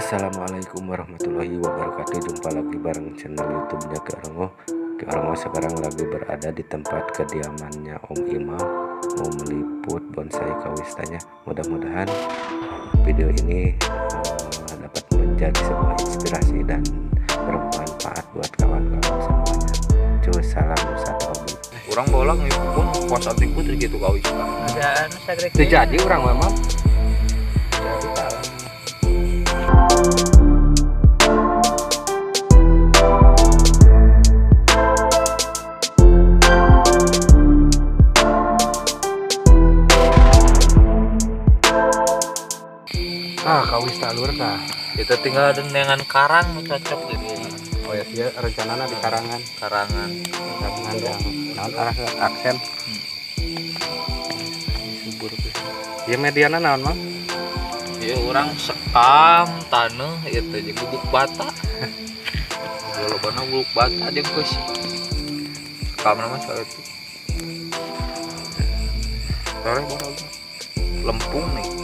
Assalamualaikum warahmatullahi wabarakatuh. Jumpa lagi bareng channel YouTube-nya Ki Orongo. Ki Orongo sekarang lagi berada di tempat kediamannya Om Imam, mau meliput bonsai kawistanya. Mudah-mudahan video ini dapat menjadi sebuah inspirasi dan bermanfaat buat kawan-kawan semuanya. Cuy, salam satu hobi. Orang bolang pun kuasa tipu gitu kawis. Dan Terjadi orang memang. Kawis talur tah. Kita tinggal dengan karang cocok jadi. Oh ya, dia rencananya di karangan yang arah aksen. Subur pisan. Ya mediana naon, Mang? Ya orang sekam tanah itu jeung gubuk bata. Lolobana gubuk bata jeung geus. Sekam nama saeutik. Sore bakal lempung nih.